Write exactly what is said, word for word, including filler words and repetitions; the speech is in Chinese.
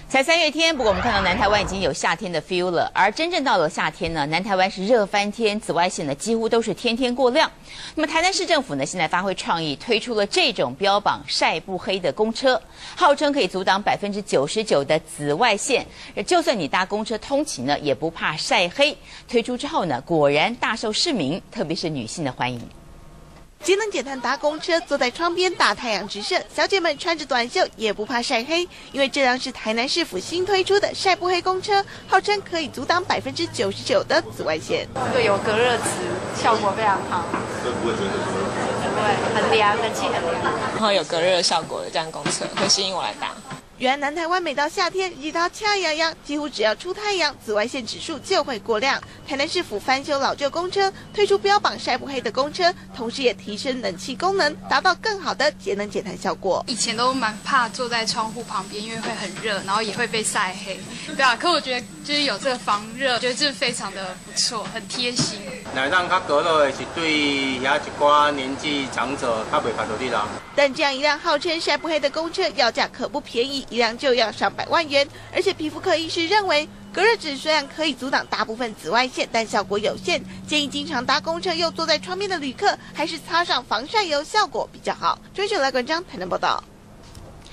才三月天，不过我们看到南台湾已经有夏天的 feel 了。而真正到了夏天呢，南台湾是热翻天，紫外线呢几乎都是天天过亮。那么台南市政府呢，现在发挥创意，推出了这种标榜晒不黑的公车，号称可以阻挡百分之九十九的紫外线，就算你搭公车通勤呢，也不怕晒黑。推出之后呢，果然大受市民，特别是女性的欢迎。 节能减碳搭公车，坐在窗边大太阳直射，小姐们穿着短袖也不怕晒黑，因为这辆是台南市府新推出的晒不黑公车，号称可以阻挡百分之九十九的紫外线。 这个有隔热纸，效果非常好。 这不会觉得热？ 不会，很凉，冷气很凉。 然后有隔热效果的这样公车，会吸引我来搭。 原来南台湾每到夏天，热到呛痒痒，几乎只要出太阳，紫外线指数就会过亮。台南市府翻修老旧公车，推出标榜晒不黑的公车，同时也提升冷气功能，达到更好的节能减碳效果。 以前都蛮怕坐在窗户旁边，因为会很热，然后也会被晒黑。对啊，可我觉得就是有这个防热，觉得这非常的不错，很贴心。 来让较隔热的是对遐一寡年纪长者较袂怕到热啦。 但这样一辆号称晒不黑的公车，要价可不便宜。 一辆就要上百万元，而且皮肤科医师认为，隔热纸虽然可以阻挡大部分紫外线，但效果有限，建议经常搭公车又坐在窗边的旅客，还是擦上防晒油，效果比较好。追求来文章，台南报道。